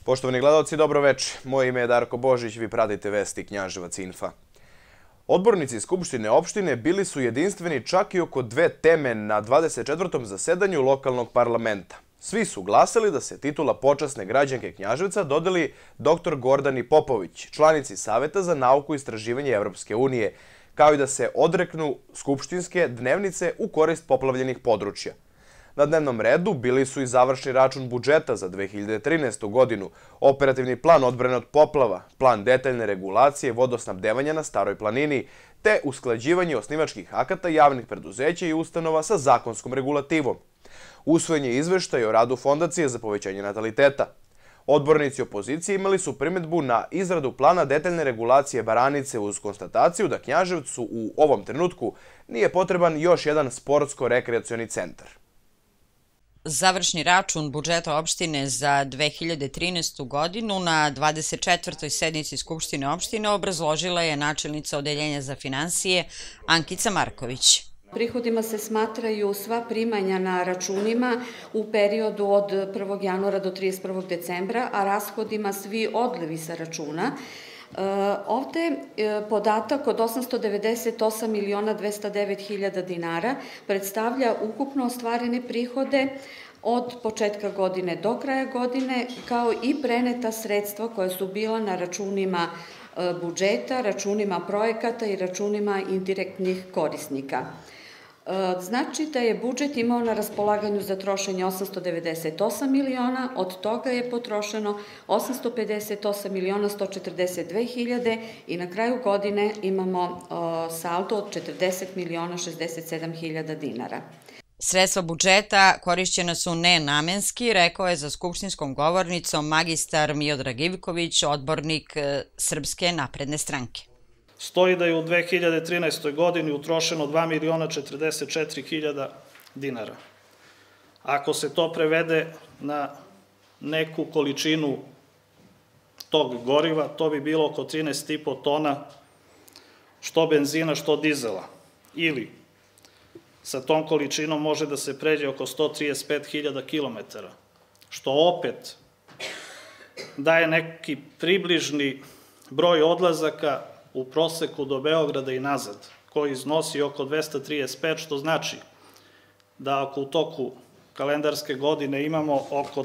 Poštovani gledalci, dobro večer. Moje ime je Darko Božić, vi pratite vesti Knjaževac Infa. Odbornici Skupštine opštine bili su jedinstveni čak i oko dve teme na 24. zasedanju lokalnog parlamenta. Svi su glasali da se titula počasne građanke Knjaževca dodeli dr. Gordani Popović, članici Saveta za nauku i istraživanje Evropske unije, kao i da se odreknu skupštinske dnevnice u korist poplavljenih područja. Na dnevnom redu bili su i završni račun budžeta za 2013. godinu, operativni plan odbrane od poplava, plan detaljne regulacije vodosnabdevanja na Staroj planini, te usklađivanje osnivačkih akata javnih preduzeća i ustanova sa zakonskom regulativom. Usvojen je izveštaj o radu Fondacije za povećanje nataliteta. Odbornici opozicije imali su primedbu na izradu plana detaljne regulacije Baranice uz konstataciju da Knjaževcu u ovom trenutku nije potreban još jedan sportsko-rekreacioni centar. Završni račun budžeta opštine za 2013. godinu na 24. sednici Skupštine opštine obrazložila je načelnica Odeljenja za finansije Ankica Marković. Prihodima se smatraju sva primanja na računima u periodu od 1. januara do 31. decembra, a rashodima svi odlivi sa računa. Ovde podatak od 898.209.000 dinara predstavlja ukupno ostvarene prihode od početka godine do kraja godine, kao i preneta sredstva koja su bila na računima budžeta, računima projekata i računima indirektnih korisnika. Znači da je budžet imao na raspolaganju za trošenje 898 miliona, od toga je potrošeno 858.142.000 i na kraju godine imamo saldo od 40.067.000 dinara. Sredstva budžeta korišćena su nenamenski, rekao je za skupštinskom govornicom magistar Miodrag Ivković, odbornik Srpske napredne stranke. Stoji da je u 2013. godini utrošeno 2.044.000 dinara. Ako se to prevede na neku količinu tog goriva, to bi bilo oko 13,5 tona što benzina, što dizela. Ili sa tom količinom može da se pređe oko 135.000 kilometara, što opet daje neki približni broj odlazaka u proseku do Beograda i nazad, koji iznosi oko 235, što znači da ako u toku kalendarske godine imamo oko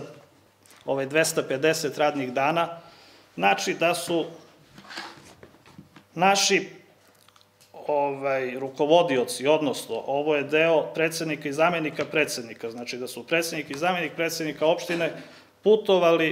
250 radnih dana, znači da su naši rukovodioci, odnosno ovo je deo predsednika i zamenika predsednika, znači da su predsednik i zamenik predsednika opštine putovali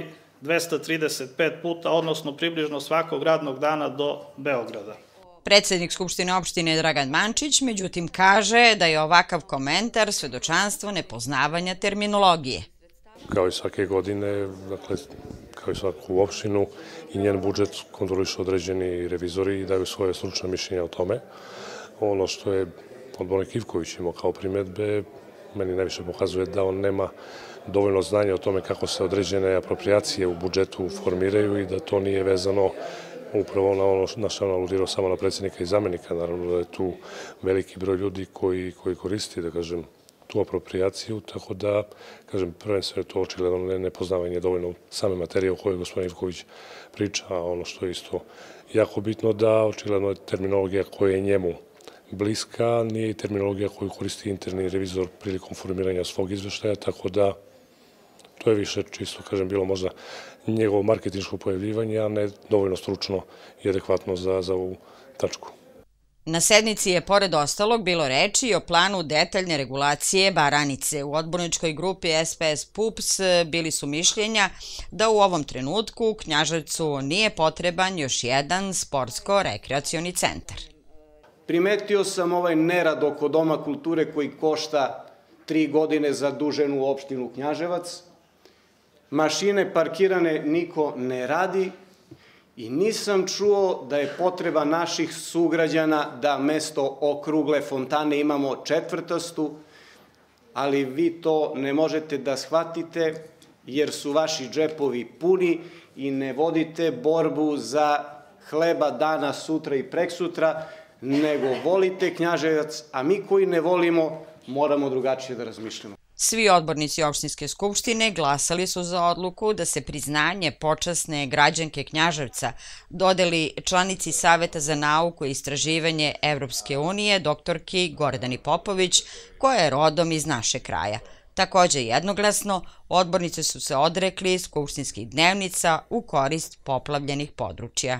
235 puta, odnosno približno svakog radnog dana do Beograda. Predsednik Skupštine opštine Dragan Mančić, međutim, kaže da je ovakav komentar svedočanstvo nepoznavanja terminologije. Kao i svake godine, dakle, kao i svaku opštinu i njen budžet kontrolišu određeni revizori i daju svoje stručne mišljenja o tome. Ono što je odbornik Ivković imao kao primedbe, meni najviše pokazuje da on nema dovoljno znanja o tome kako se određene apropriacije u budžetu formiraju i da to nije vezano upravo na ono na što on aludirao samo na predsednika i zamenika. Naravno da je tu veliki broj ljudi koji koristi, da kažem, tu apropriaciju, tako da, kažem, prvenstveno je to očigledno nepoznavanje dovoljno same materije o kojoj gospodin Ivković priča, a ono što je isto jako bitno da očigledno je terminologija koja je njemu bliska, nije i terminologija koju koristi interni revizor prilikom formiranja svog izveštaja, tako da to je više čisto, kažem, bilo možda njegovo marketinško pojavljivanje, a ne dovoljno stručno i adekvatno za ovu tačku. Na sednici je, pored ostalog, bilo reči i o planu detaljne regulacije Baranice. U odborničkoj grupi SPS-PUPS bili su mišljenja da u ovom trenutku Knjaževcu nije potreban još jedan sportsko-rekreacioni centar. Primetio sam ovaj nerad oko Doma kulture koji košta 3 godine zaduženu opštinu Knjaževac. Mašine parkirane niko ne radi i nisam čuo da je potreba naših sugrađana da mesto okrugle fontane imamo četvrtastu, ali vi to ne možete da shvatite jer su vaši džepovi puni i ne vodite borbu za hleba danas, sutra i preksutra, nego volite Knjaževac, a mi koji ne volimo moramo drugačije da razmišljamo. Svi odbornici opštinske skupštine glasali su za odluku da se priznanje počasne građanke Knjaževca dodeli članici Saveta za nauku i istraživanje Evropske unije, doktorki Gordani Popović, koja je rodom iz našeg kraja. Takođe jednoglasno, odbornici su se odrekli skupštinskih dnevnica u korist poplavljenih područja.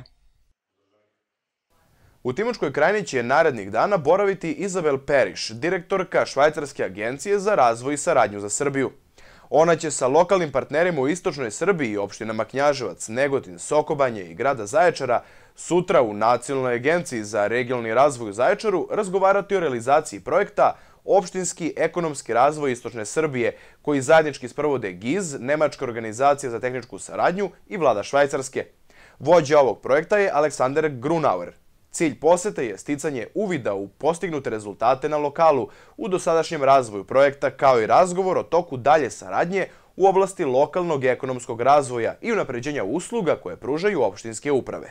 U Timočkoj Krajini će narednih dana boraviti Izabel Periš, direktorka Švajcarske agencije za razvoj i saradnju za Srbiju. Ona će sa lokalnim partnerima u istočnoj Srbiji i opštinama Knjaževac, Negotin, Sokobanje i grada Zaječara sutra u Nacionalnoj agenciji za regionalni razvoj u Zaječaru razgovarati o realizaciji projekta Opštinski ekonomski razvoj istočne Srbije, koji zajednički sprovode GIZ, Nemačka organizacija za tehničku saradnju i vlada Švajcarske. Vođa ovog projekta je Aleksander Grunauer. Cilj posete je sticanje uvida u postignute rezultate na lokalu u dosadašnjem razvoju projekta, kao i razgovor o toku dalje saradnje u oblasti lokalnog ekonomskog razvoja i unapređenja usluga koje pružaju opštinske uprave.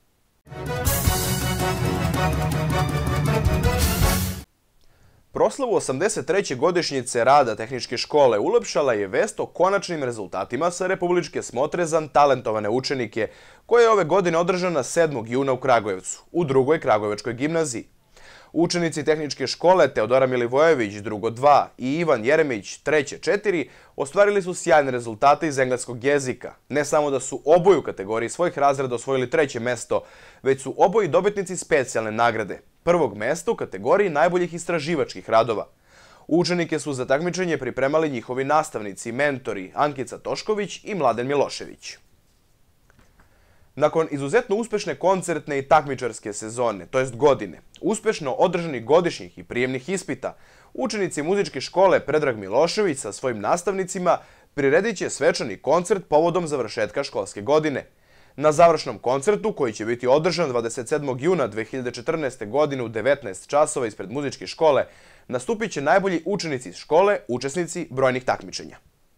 Proslavu 83. godišnjice rada tehničke škole ulepšala je vest o konačnim rezultatima sa Republičke smotre za talentovane učenike, koja je ove godine održana 7. juna u Kragujevcu, u drugoj Kragujevačkoj gimnaziji. Učenici tehničke škole Teodora Milivojević, drugo 2, i Ivan Jeremić, treće 4, ostvarili su sjajne rezultate iz engleskog jezika. Ne samo da su oboje u kategoriji svojih razreda osvojili treće mesto, već su oboji dobitnici specijalne nagrade, prvog mesta u kategoriji najboljih istraživačkih radova. Učenike su za takmičenje pripremali njihovi nastavnici, mentori Ankica Tošković i Mladen Milošević. Nakon izuzetno uspešne koncertne i takmičarske sezone, to jest godine, uspešno održanih godišnjih i prijemnih ispita, učenici muzičke škole Predrag Milošević sa svojim nastavnicima priredit će svečani koncert povodom završetka školske godine. Na završnom koncertu, koji će biti održan 27. juna 2014. godine u 19 časova ispred muzičke škole, nastupit će najbolji učenici iz škole, učesnici brojnih takmičenja.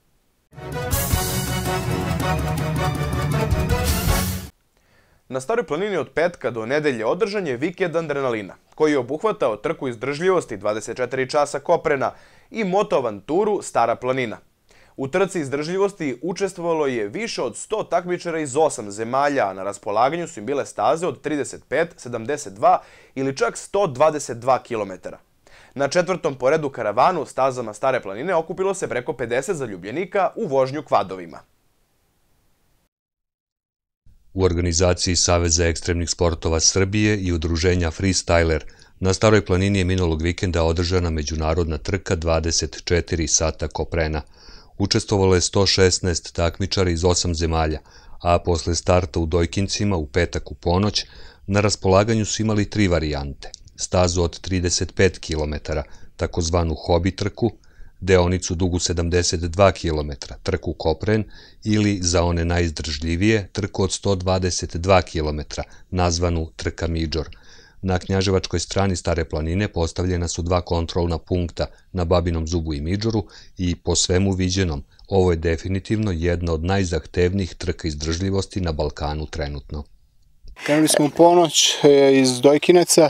Na Staroj planini od petka do nedelje održan je vikend adrenalina, koji je obuhvatao trku izdržljivosti 24 časa Koprena i motoavanturu Stara planina. U trci izdržljivosti učestvovalo je više od 100 takmičara iz 8 zemalja, a na raspolaganju su im bile staze od 35, 72 ili čak 122 km. Na četvrtom po redu karavanu stazama Stare planine okupilo se preko 50 zaljubljenika u vožnju kvadovima. U organizaciji Saveza ekstremnih sportova Srbije i udruženja Freestyler na Staroj planini je minulog vikenda održana međunarodna trka 24 sata Koprena. Učestvovalo je 116 takmičara iz 8 zemalja, a posle starta u Dojkincima u petak u ponoć na raspolaganju su imali 3 varijante. Stazu od 35 km, takozvanu hobi trku, deonicu dugu 72 km, trku Kopren, ili za one najizdržljivije, trku od 122 km, nazvanu trka Midžor. Na knjaževačkoj strani Stare planine postavljena su 2 kontrolna punkta na Babinom Zubu i Midžoru i po svemu viđenom, ovo je definitivno jedna od najzahtevnijih trka izdržljivosti na Balkanu trenutno. Krenuli smo u ponoć iz Dojkinaca,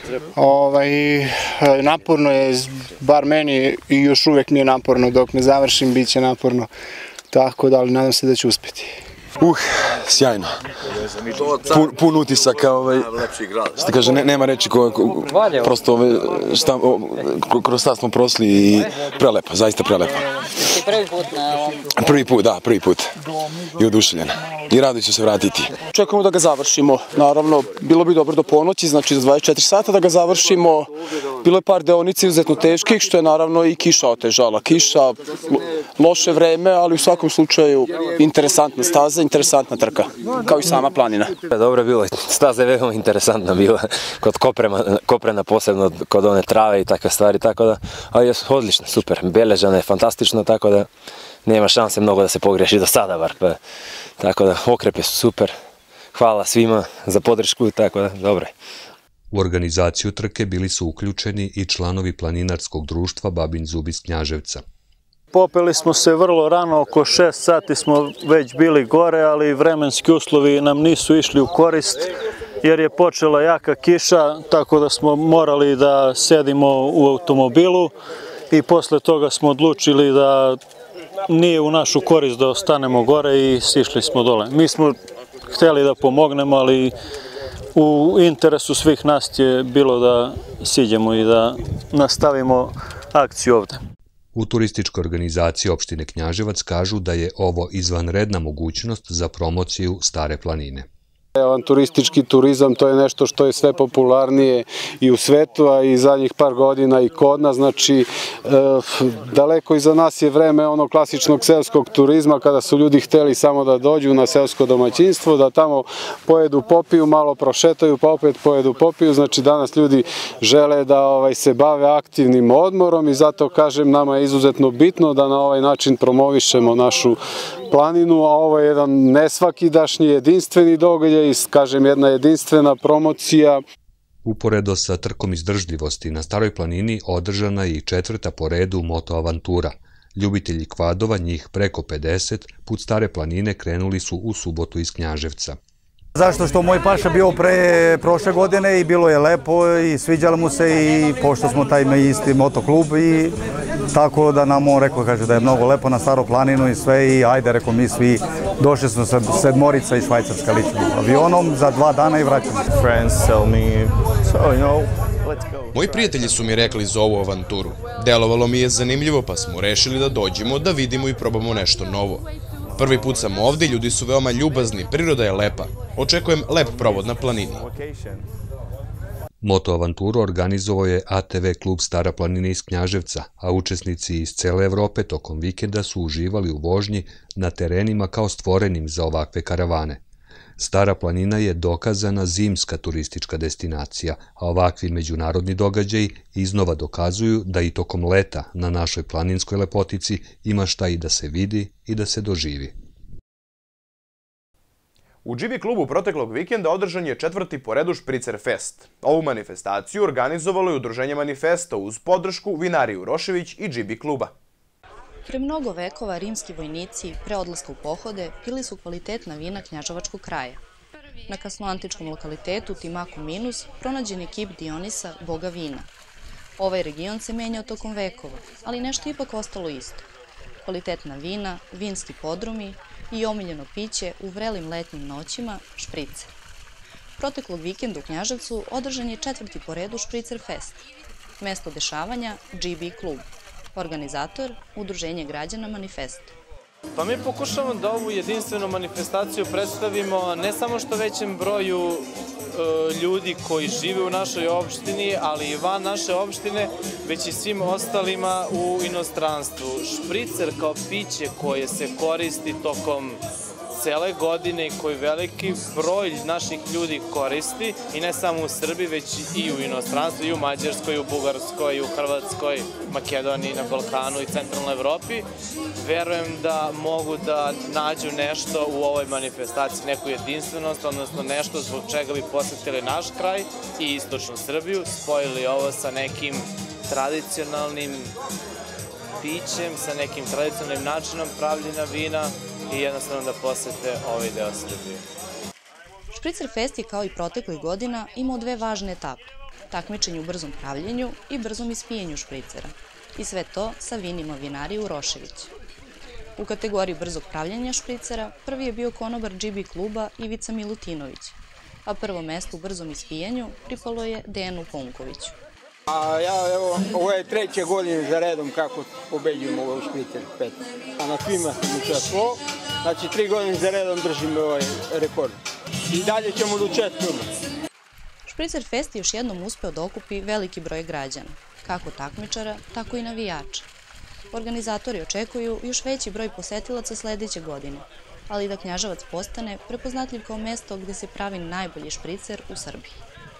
naporno je, bar meni, i još uvek mi je naporno, dok ne završim bit će naporno, tako da, ali nadam se da ću uspeti. Sjajno. Pun utisaka, što kaže, nema reči, prosto kroz šta smo prošli i prelepo, zaista prelepo. Prvi put na ovom? Prvi put. I oduševljen. I rado ću se vratiti. Čekamo da ga završimo. Naravno, bilo bi dobro do ponoći, znači za 24 sata da ga završimo. Bilo je par deonica izuzetno teških, što je naravno i kiša otežala. Kiša, loše vreme, ali u svakom slučaju interesantna staza, interesantna trka, kao i sama planina. Dobro je bilo, staza je veoma interesantna bila, kod Koprena posebno, kod one trave i takve stvari, tako da, ali je odlično, super, beležana je fantastično, tako da nema šanse mnogo da se pogreši do sada bar, tako da okrepe su super, hvala svima za podršku, tako da, dobro je. U organizaciju trke bili su uključeni i članovi planinarskog društva Babin Zub iz Knjaževca. Popeli smo se vrlo rano, oko 6 sati smo već bili gore, ali vremenski uslovi nam nisu išli u korist, jer je počela jaka kiša, tako da smo morali da sedimo u automobilu i posle toga smo odlučili da nije u našu korist da ostanemo gore i sišli smo dole. Mi smo hteli da pomognemo, ali u interesu svih nas je bilo da siđemo i da nastavimo akciju ovde. U turističkoj organizaciji opštine Knjaževac kažu da je ovo izvanredna mogućnost za promociju Stare planine. Turistički turizam, to je nešto što je sve popularnije i u svetu, a i zadnjih par godina i kod nas. Znači, daleko iza nas je vreme onog klasičnog seoskog turizma, kada su ljudi hteli samo da dođu na seosko domaćinstvo, da tamo pojedu, popiju, malo prošetaju, pa opet pojedu, popiju. Znači, danas ljudi žele da se bave aktivnim odmorom i zato, kažem, nama je izuzetno bitno da na ovaj način promovišemo našu planinu, a ovo je jedan nesvakidašnji, jedinstveni događaj, kažem, jedna jedinstvena promocija. Uporedo sa trkom izdržljivosti na Staroj planini održana je i 4. po redu motoavantura. Ljubitelji kvadova, njih preko 50, put Stare planine krenuli su u subotu iz Knjaževca. Zašto što moj paša bio prošle godine i bilo je lepo i sviđalo mu se i pošto smo taj isti motoklub i tako da nam on rekao, kaže da je mnogo lepo na Staru planinu i sve i ajde, rekao mi svi, došli smo sa sedmorica iz Švajcarska ličnim avionom za 2 dana i vraćamo. Moji prijatelji su mi rekli za ovu avanturu. Delovalo mi je zanimljivo pa smo rešili da dođemo, da vidimo i probamo nešto novo. Prvi put sam ovde, ljudi su veoma ljubazni, priroda je lepa. Očekujem lep provod na planini. Motoavanturu organizovao je ATV klub Stara planina iz Knjaževca, a učesnici iz cele Evrope tokom vikenda su uživali u vožnji na terenima kao stvorenim za ovakve karavane. Stara planina je dokazana zimska turistička destinacija, a ovakvi međunarodni događaji iznova dokazuju da i tokom leta na našoj planinskoj lepotici ima šta i da se vidi i da se doživi. U GB klubu proteklog vikenda održan je 4. po redu Špricer Fest. Ovu manifestaciju organizovalo je Udruženje Manifesto uz podršku Vinarije Urošević i GB kluba. Pre mnogo vekova rimski vojnici pre odlaska u pohode pili su kvalitetna vina knjaževačkog kraja. Na kasnoantičkom lokalitetu Timako Minus pronađen je kip Dionisa, boga vina. Ovaj region se menjao tokom vekova, ali nešto ipak ostalo isto. Kvalitetna vina, vinski podrumi i omiljeno piće u vrelim letnjim noćima, špricer. Proteklog vikenda u Knjaževcu održan je 4. po redu Špricer Fest. Mesto dešavanja GB klub. Organizator, Udruženje građana Manifesto. Pa mi pokušamo da ovu jedinstvenu manifestaciju predstavimo ne samo što većem broju ljudi koji žive u našoj opštini, ali i van naše opštine, već i svim ostalima u inostranstvu. Špricer kao piće koje se koristi tokom cele godine i koji veliki broj naših ljudi koristi i ne samo u Srbiji, već i u inostranstvu, i u Mađarskoj, i u Bugarskoj, i u Hrvatskoj, Makedoniji, na Balkanu i centralnoj Evropi. Verujem da mogu da nađu nešto u ovoj manifestaciji, neku jedinstvenost, odnosno nešto zbog čega bi posetili naš kraj i istočnu Srbiju, spojili ovo sa nekim tradicionalnim pićem, sa nekim tradicionalnim načinom pravljenja vina i jednostavno da posete ovaj deo Srbije. Špricer Fest je kao i proteklih godina imao 2 važne etape. Takmičenje u brzom pravljenju i brzom ispijenju špricera. I sve to sa vinima Vinarije Urošević. U kategoriji brzog pravljenja špricera prvi je bio konobar GB kluba Ivica Milutinović, a prvo mesto u brzom ispijenju pripalo je Dejanu Punkoviću. Ovo je 3. godine za redom kako pobeđujemo ovo Špricer Fest. A na svima sam učestvovao, znači 3 godine za redom držimo ovaj rekord. I dalje ćemo da učestvujemo. Špricer Fest je još jednom uspeo da okupi veliki broj građana, kako takmičara, tako i navijača. Organizatori očekuju još veći broj posetilaca sledeće godine, ali da Knjaževac postane prepoznatljiv kao mesto gde se pravi najbolji špricer u Srbiji.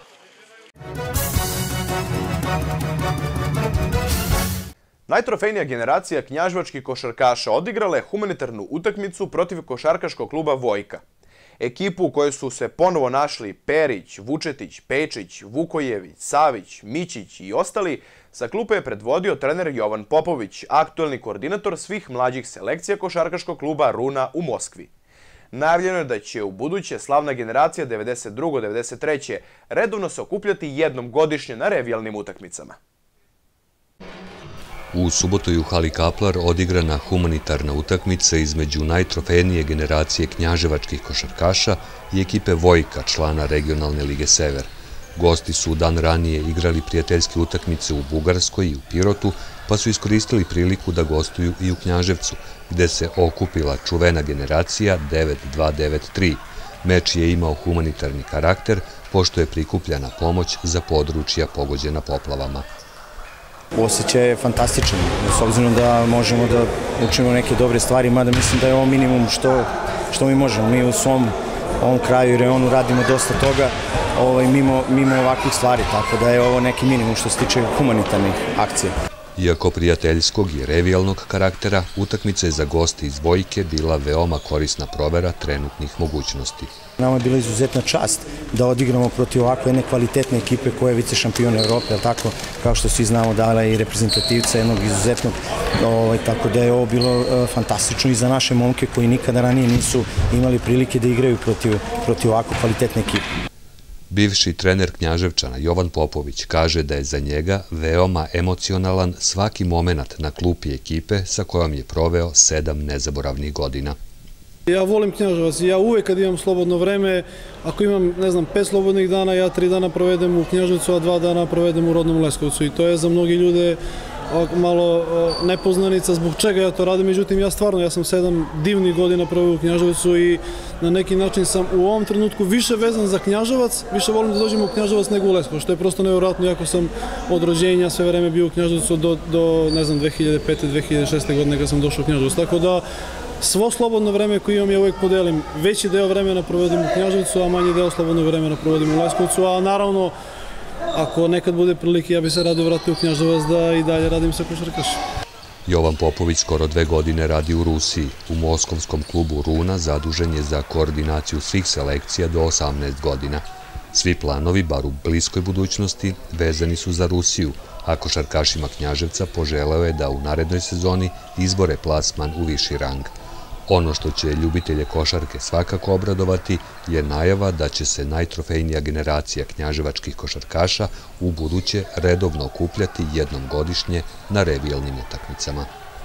Najtrofejnija generacija knjaževačkih košarkaša odigrala je humanitarnu utakmicu protiv košarkaškog kluba Vojka. Ekipu u kojoj su se ponovo našli Perić, Vučetić, Pejčić, Vukojević, Savić, Mićić i ostali, sa klupe je predvodio trener Jovan Popović, aktuelni koordinator svih mlađih selekcija košarkaškog kluba Runa u Moskvi. Najavljeno je da će u buduće slavna generacija 92-93. redovno se okupljati jednom godišnje na revijalnim utakmicama. U subotu je u hali Kaplar odigrana humanitarna utakmica između najtrofejnije generacije knjaževačkih košarkaša i ekipe Vojka, člana regionalne lige Sever. Gosti su dan ranije igrali prijateljske utakmice u Bugarskoj i u Pirotu, pa su iskoristili priliku da gostuju i u Knjaževcu, gde se okupila čuvena generacija 9-2-9-3. Meč je imao humanitarni karakter, pošto je prikupljana pomoć za područja pogođena poplavama. Osjećaj je fantastičan, s obzirom da možemo da učinimo neke dobre stvari, mada mislim da je ovo minimum što mi možemo. Mi u svom ovom kraju i reonu radimo dosta toga mimo ovakvih stvari, tako da je ovo neki minimum što se tiče humanitarnih akcija. Iako prijateljskog i revijalnog karaktera, utakmica je za goste iz Vojke bila veoma korisna provera trenutnih mogućnosti. Nama je bila izuzetna čast da odigramo protiv ovakve jedne kvalitetne ekipe koja je vice šampion Evrope, tako kao što svi znamo dala i reprezentativca jednog izuzetnog, tako da je ovo bilo fantastično i za naše momke koji nikada ranije nisu imali prilike da igraju protiv ovako kvalitetne ekipe. Bivši trener Knjaževčana Jovan Popović kaže da je za njega veoma emocionalan svaki moment na klupi ekipe sa kojom je proveo 7 nezaboravnih godina. Ja volim Knjaževac i ja uvek kad imam slobodno vreme, ako imam, 5 slobodnih dana, ja 3 dana provedem u Knjaževcu, a 2 dana provedem u rodnom Leskovcu i to je za mnogi ljude malo nepoznanica zbog čega ja to radim, međutim ja sam 7 divnih godina proveo u Knjaževcu i na neki način sam u ovom trenutku više vezan za Knjaževac, više volim da dođem u Knjaževac nego u Leskovac, što je prosto nevjerojatno, iako sam od rođenja sve vreme bio u Knjaževcu do 2005. 2006. godine kad sam došao u Knjaževac, tako da svo slobodno vreme koje imam ja uvek podelim, veći deo vremena provodim u Knjaževcu, a manji deo slobodnog vremena provodim u Leskovcu, a naravno ako nekad bude prilike, ja bi se radio vratio u Knjaževac da i dalje radim sa košarkašima. Jovan Popović skoro 2 godine radi u Rusiji. U moskovskom klubu Runa zadužen je za koordinaciju svih selekcija do 18 godina. Svi planovi, bar u bliskoj budućnosti, vezani su za Rusiju, a košarkašima Knjaževca poželeo je da u narednoj sezoni izbore plasman u viši rang. Ono što će ljubitelje košarke svakako obradovati je najava da će se najtrofejnija generacija knjaževačkih košarkaša u buduće redovno okupljati jednom godišnje na revijalnim utakmicama.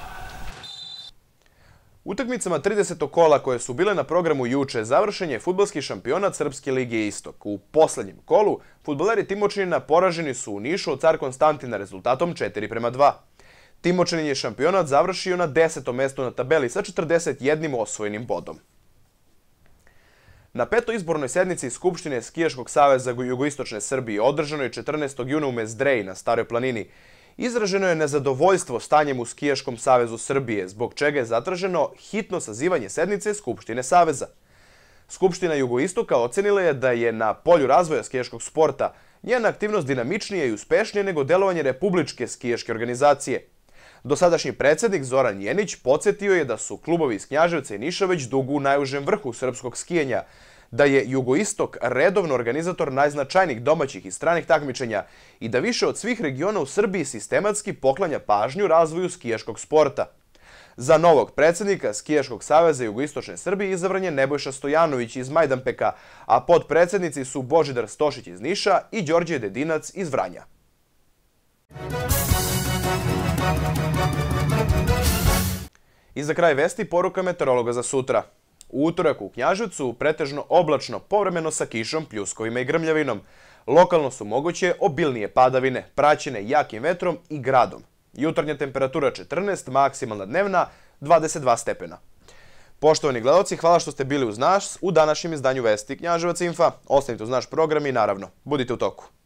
Utakmicama 30. kola koje su bile na programu juče završen je fudbalski šampionat Srpske lige Istok. U poslednjem kolu fudbaleri Timočanina poraženi su u Nišu od Car Konstantina rezultatom 4:2. Timočanin je šampionat završio na 10. mestu na tabeli sa 41 osvojenim bodom. Na 5. izbornoj sednici Skupštine Skijaškog saveza Jugoistočne Srbije, održanoj 14. juna u Mezdreji na Staroj planini, izraženo je nezadovoljstvo stanjem u Skijaškom savezu Srbije, zbog čega je zatraženo hitno sazivanje sednice Skupštine saveza. Skupština Jugoistoka ocenila je da je na polju razvoja skijaškog sporta njena aktivnost dinamičnija i uspešnija nego delovanje Republičke skijaške organizacije. Dosadašnji predsjednik Zoran Jenić podsjetio je da su klubovi iz Knjaževca i Niša već dugo u najužem vrhu srpskog skijanja, da je Jugoistok redovno organizator najznačajnijih domaćih i stranih takmičenja i da više od svih regiona u Srbiji sistematski poklanja pažnju razvoju skijaškog sporta. Za novog predsjednika Skijaškog saveza Jugoistočne Srbije izabran je Nebojša Stojanović iz Majdanpeka, a podpredsjednici su Božidar Stošić iz Niša i Đorđe Dedinac iz Vranja. I za kraj vesti poruka meteorologa za sutra. U utorak u Knjaževcu pretežno oblačno, povremeno sa kišom, pljuskovima i grmljavinom. Lokalno su moguće obilnije padavine, praćene jakim vetrom i gradom. Jutarnja temperatura 14, maksimalna dnevna 22 stepena. Poštovani gledaoci, hvala što ste bili uz nas u današnjem izdanju Vesti Knjaževac Infa. Ostanite uz naš program i naravno, budite u toku.